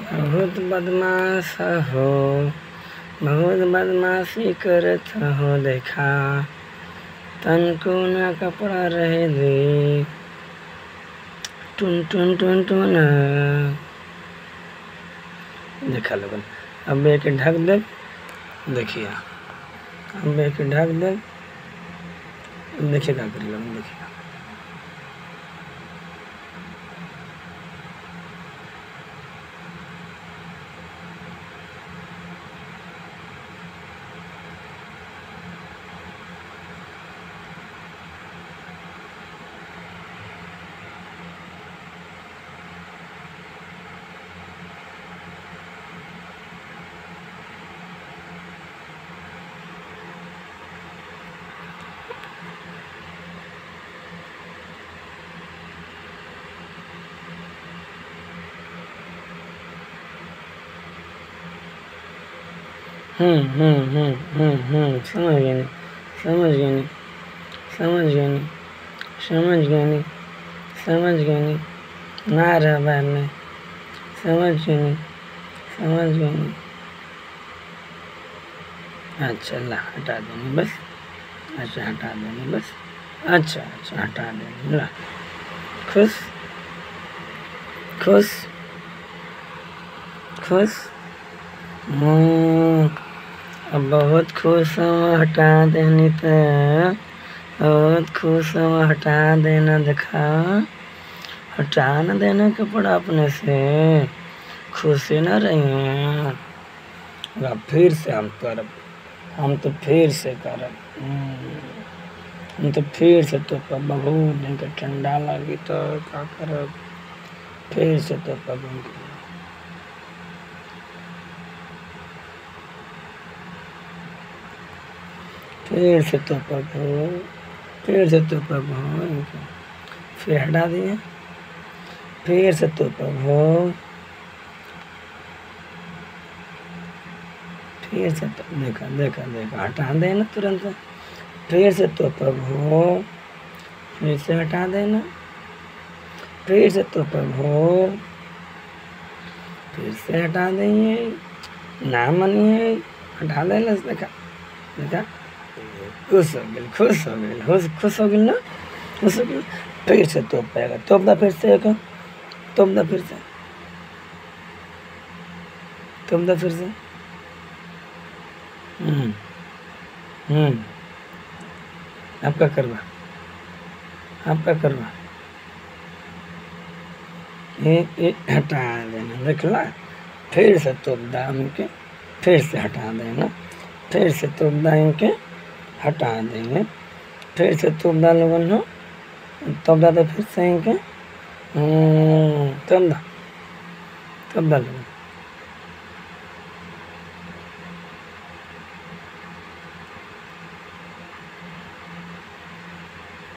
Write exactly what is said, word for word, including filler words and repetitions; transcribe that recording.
बहुत बदमाश हो, बहुत बदमाशी करत हो देखा, तनको ना कपड़ा रहे दे, टुन टुन टुन टुन। देखा लोगन, अब एक ढक दे, देखिए अब एक ढक दे, देखिए क्या करी लोगन, देखिए हम्म हम्म हम्म हम्म हम्म समझ गए नहीं, समझ गए नहीं, समझ गए नहीं, समझ गए नहीं, समझ गए नहीं, ना रह बाहर में, समझ गए नहीं, समझ गए नहीं। अच्छा ला हटा देंगे बस, अच्छा हटा देंगे बस, अच्छा अच्छा हटा देंगे ला। खुश खुश खुश। हम्म अब बहुत खुश हूँ, हटा देनी तो बहुत खुश हूँ, हटा देना देखा, हटा न देना कपड़ा अपने से, खुशी न रही हैं। फिर से हम करब, हम तो फिर से करब, हम तो फिर से तो बहुत दिन के ठंडा लगी तो क्या करब, फिर से तो पब फिर से तो पब हो, फिर से तो पब हो, फिर हटा दिए, फिर से तो पब हो, फिर से तो देखा देखा देखा हटा देना तुरंत, फिर से तो पब हो, फिर से हटा देना, फिर से तो पब हो, फिर से हटा देंगे, ना मनिए हटा देना देखा देखा, खुश हो गई, खुश हो गई, खुश खुश हो गई ना, खुश हो गई। फिर से तोप पाएगा, तोप दा फिर से, एक तोप दा फिर से, तोप दा फिर से। हम्म हम्म आपका करवा, आपका करवा, एक एक हटा देना देखला, फिर से तोप दा इनके, फिर से हटा देना, फिर से तोप दा इनके, हटा देंगे, फिर से तोप दा लोगन हो, तोप दा तो फिर से इनके, तोप दा तोप दा लोगन।